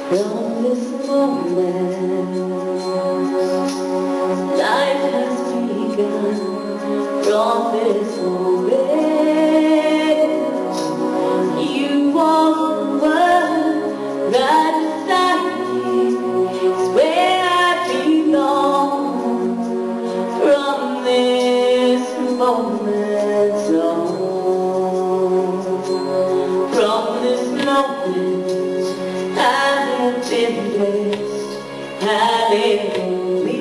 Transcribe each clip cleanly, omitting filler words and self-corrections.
From this moment, life has begun. From this moment, you are the one right beside me. It's where I belong. From this moment on, from this moment, I have been blessed, hallelujah,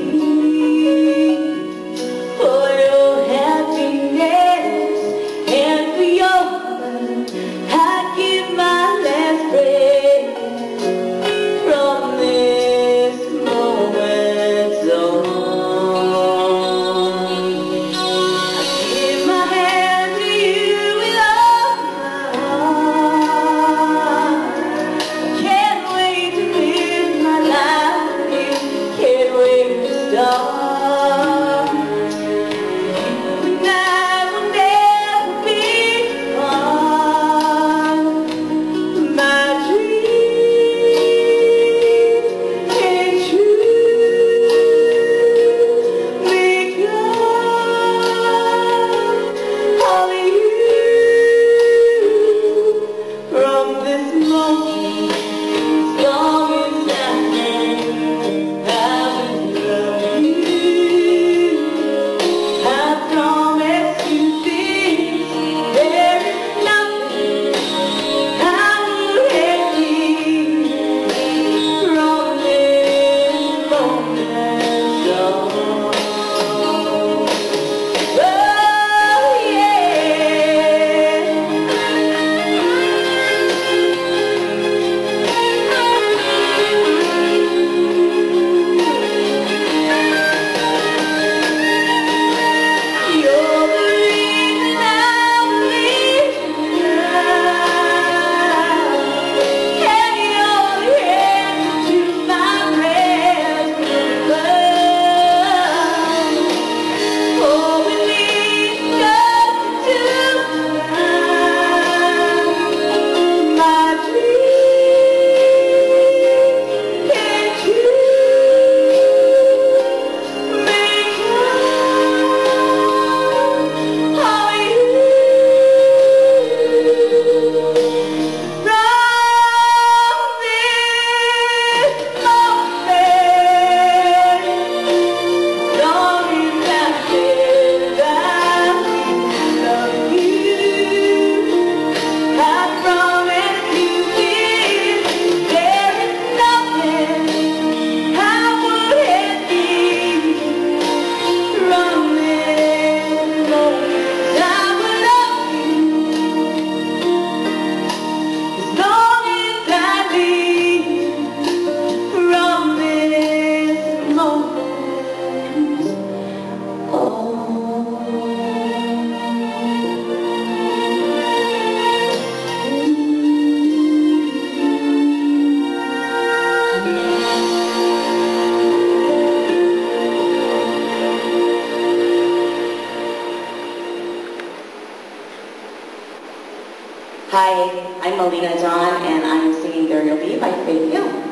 for your happiness and for your love. I give my last breath. From this moment on, I give my hand to you with all my heart. Can't wait to live my life with you. Can't wait to start. You and I will never be apart. My dream came true because of you. From this moment, as long as I can, I will love you. I promise you this, there is nothing I will hate you. From this moment on. Oh you're the reason I believe now. And you're the answer to my prayers above. Oh, we need just to survive. My dream came true Hi, I'm Melina John, and I'm singing Burial Bee by Faith Hill.